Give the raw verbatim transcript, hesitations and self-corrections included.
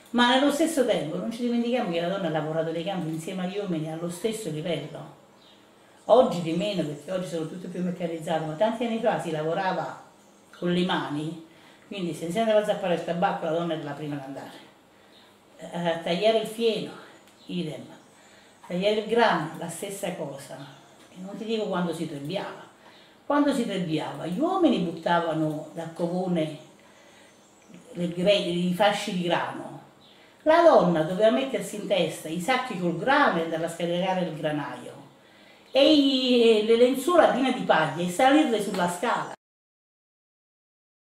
Ma nello stesso tempo non ci dimentichiamo che la donna ha lavorato nei campi insieme agli uomini allo stesso livello. Oggi di meno perché oggi sono tutto più meccanizzato, ma tanti anni fa si lavorava con le mani, quindi se insieme alla zappare il tabacco la donna era la prima ad andare. A tagliare il fieno, idem. Tagliare il grano, la stessa cosa. E non ti dico quando si trebbiava. Quando si trebbiava, gli uomini buttavano dal covone i fasci di grano. La donna doveva mettersi in testa i sacchi col grano e andare a scaricare il granaio e i, le lenzuola piene di paglie e salirle sulla scala.